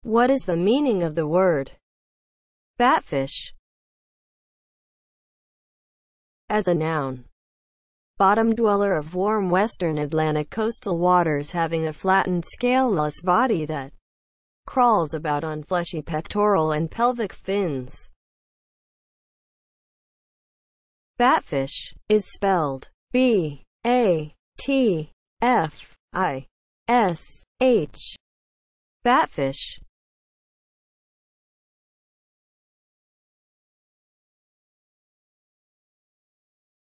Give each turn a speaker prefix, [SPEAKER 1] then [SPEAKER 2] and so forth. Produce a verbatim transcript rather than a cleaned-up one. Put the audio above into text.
[SPEAKER 1] What is the meaning of the word batfish? As a noun, bottom dweller of warm western Atlantic coastal waters, having a flattened, scaleless body that crawls about on fleshy pectoral and pelvic fins. Batfish is spelled B A T F I S H. Batfish